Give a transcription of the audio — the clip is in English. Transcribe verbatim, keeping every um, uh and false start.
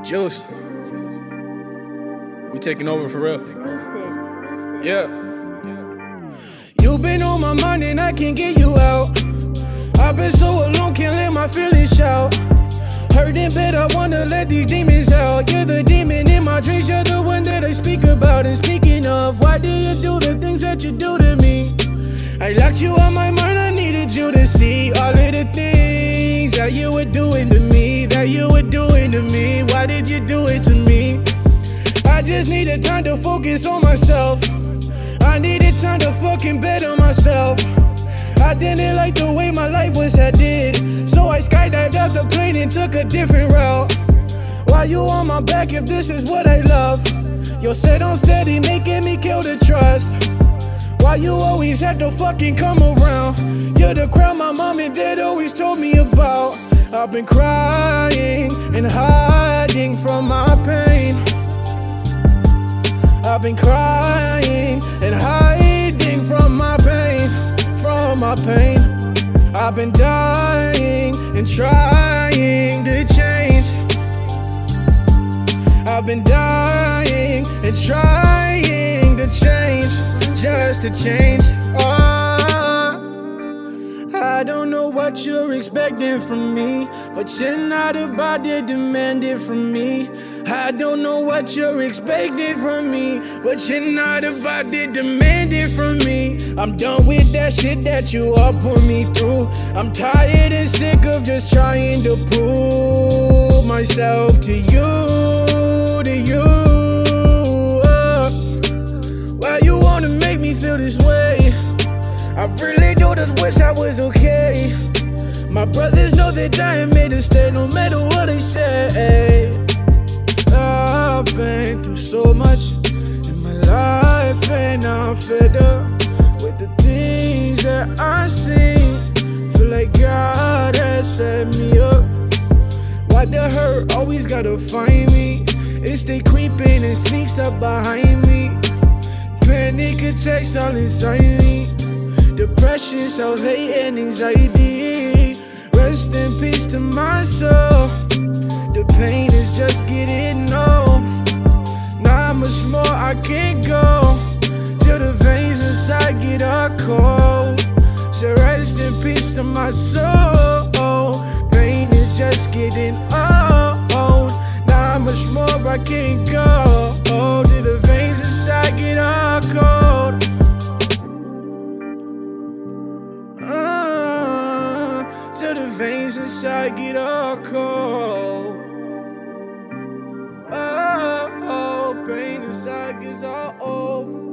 Juice. We taking over for real. Yeah. You been on my mind and I can't get you out. I've been so alone, can't let my feelings shout. Hurting bad, I wanna let these demons out. You're the demon in my dreams, you're the one that I speak about. And speaking of, why do you do the things that you do to me? I locked you on my mind, I needed you to see all of the things that you were doing to me, that you were doing to me. Why did you do it to me? I just needed time to focus on myself. I needed time to fucking better myself. I didn't like the way my life was headed, so I skydived out the plane and took a different route. Why you on my back if this is what I love? You're set on steady, making me kill the trust. Why you always had to fucking come around? You're the crowd my mom and dad always told me about. I've been crying and hiding from my pain. I've been crying and hiding from my pain, from my pain. I've been dying and trying to change. I've been dying and trying to change, just to change. Oh, I don't know what you're expecting from me, but you're not about to demand it from me. I don't know what you're expecting from me, but you're not about to demand it from me. I'm done with that shit that you all put me through. I'm tired and sick of just trying to prove myself to you, to you. Uh, why you wanna make me feel this way? I really do just wish I was okay. My brothers know that I ain't made a stay no matter what they say. I've been through so much in my life and I'm fed up with the things that I see. Feel like God has set me up. Why the hurt always gotta find me? It stay creeping and sneaks up behind me. Panic attacks all inside me. Depression, self-hate, and anxiety. Rest in peace to my soul. The pain is just getting old. Not much more I can't go till the veins inside get all cold. So rest in peace to my soul. Pain is just getting old. Not much more I can't go till the veins inside get all cold. Till the veins inside get all cold. Oh, oh, pain inside gets all old.